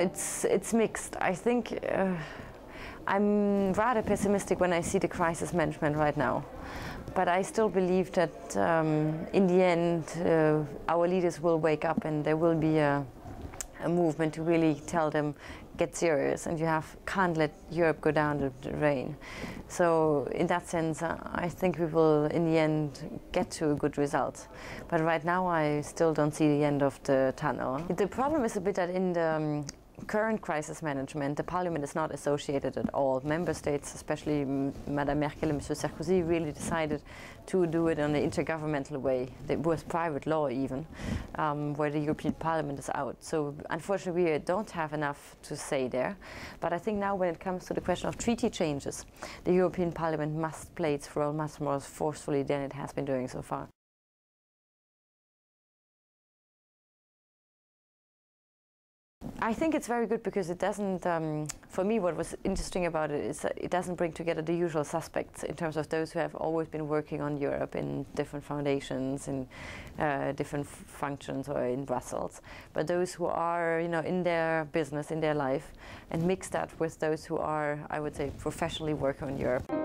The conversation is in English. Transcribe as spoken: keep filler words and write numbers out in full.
it's it's mixed. I think uh, I'm rather pessimistic when I see the crisis management right now. But I still believe that um, in the end uh, our leaders will wake up and there will be a, a movement to really tell them, get serious, and you have can't let Europe go down the drain. So in that sense, uh, I think we will in the end get to a good result. But right now I still don't see the end of the tunnel. The problem is a bit that in the um, current crisis management, the parliament is not associated at all. Member states, especially Madame Merkel and Monsieur Sarkozy, really decided to do it in an intergovernmental way, with private law even, um, where the European Parliament is out. So unfortunately we don't have enough to say there. But I think now when it comes to the question of treaty changes, the European Parliament must play its role much more forcefully than it has been doing so far. I think it's very good because it doesn't, um, for me what was interesting about it is that it doesn't bring together the usual suspects in terms of those who have always been working on Europe in different foundations, in uh, different functions or in Brussels, but those who are, you know, in their business, in their life, and mix that with those who are, I would say, professionally working on Europe.